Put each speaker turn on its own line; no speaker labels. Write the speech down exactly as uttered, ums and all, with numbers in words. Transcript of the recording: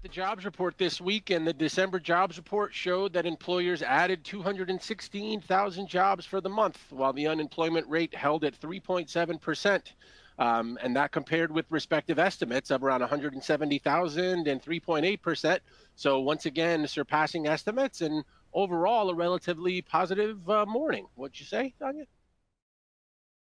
The jobs report this week, and the December jobs report showed that employers added two hundred sixteen thousand jobs for the month, while the unemployment rate held at three point seven percent. Um, and that compared with respective estimates of around one hundred seventy thousand and three point eight percent. So once again, surpassing estimates, and overall a relatively positive uh, morning. What'd you say, Tanya?